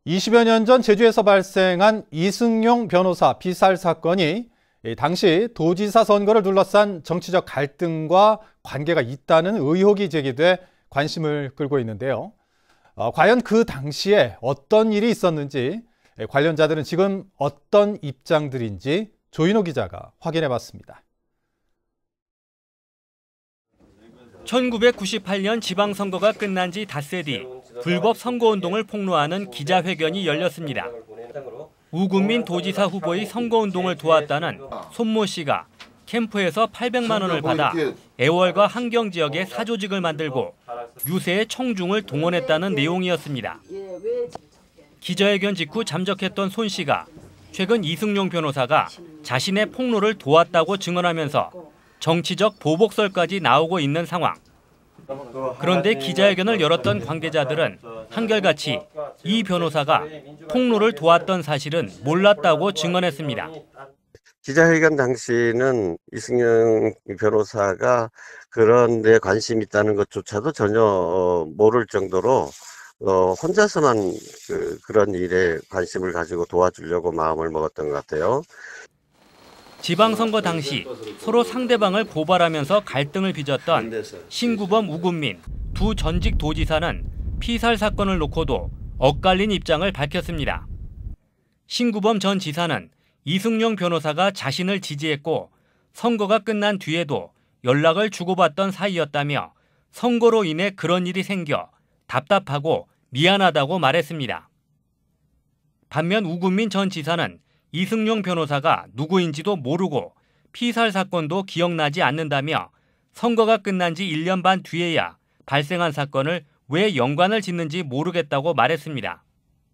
20여 년 전 제주에서 발생한 이승용 변호사 피살 사건이 당시 도지사 선거를 둘러싼 정치적 갈등과 관계가 있다는 의혹이 제기돼 관심을 끌고 있는데요. 과연 그 당시에 어떤 일이 있었는지, 관련자들은 지금 어떤 입장들인지 조인호 기자가 확인해봤습니다. 1998년 지방선거가 끝난 지 닷새 뒤 불법 선거운동을 폭로하는 기자회견이 열렸습니다. 우금민 도지사 후보의 선거운동을 도왔다는 손모 씨가 캠프에서 800만 원을 받아 애월과 한경 지역에 사조직을 만들고 유세의 청중을 동원했다는 내용이었습니다. 기자회견 직후 잠적했던 손 씨가 최근 이승용 변호사가 자신의 폭로를 도왔다고 증언하면서 정치적 보복설까지 나오고 있는 상황. 그런데 기자회견을 열었던 관계자들은 한결같이 이 변호사가 폭로를 도왔던 사실은 몰랐다고 증언했습니다. 기자회견 당시는 이승용 변호사가 그런 데 관심이 있다는 것조차도 전혀 모를 정도로 혼자서만 그런 일에 관심을 가지고 도와주려고 마음을 먹었던 것 같아요. 지방선거 당시 서로 상대방을 고발하면서 갈등을 빚었던 신구범 우금민 두 전직 도지사는 피살 사건을 놓고도 엇갈린 입장을 밝혔습니다. 신구범 전 지사는 이승용 변호사가 자신을 지지했고 선거가 끝난 뒤에도 연락을 주고받던 사이였다며 선거로 인해 그런 일이 생겨 답답하고 미안하다고 말했습니다. 반면 우금민 전 지사는 이승용 변호사가 누구인지도 모르고 피살 사건도 기억나지 않는다며 선거가 끝난 지 1년 반 뒤에야 발생한 사건을 왜 연관을 짓는지 모르겠다고 말했습니다.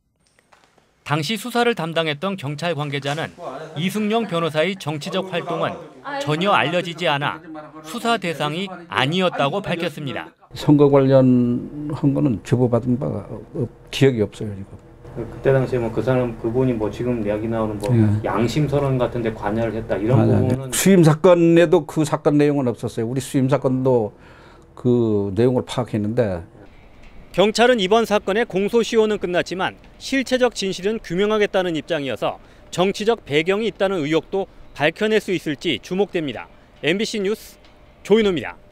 당시 수사를 담당했던 경찰 관계자는 이승용 변호사의 정치적 활동은 전혀 알려지지 않아 수사 대상이 아니었다고 밝혔습니다. 선거 관련한 거는 제보받은 바가 기억이 없어요, 지금. 그때 당시에 그분이 지금 이야기 나오는 양심 선언 같은 데 관여를 했다 이런 부분은 수임 사건에도 그 사건 내용은 없었어요. 우리 수임 사건도 그 내용을 파악했는데 경찰은 이번 사건의 공소시효는 끝났지만 실체적 진실은 규명하겠다는 입장이어서 정치적 배경이 있다는 의혹도 밝혀낼 수 있을지 주목됩니다. MBC 뉴스 조인호입니다.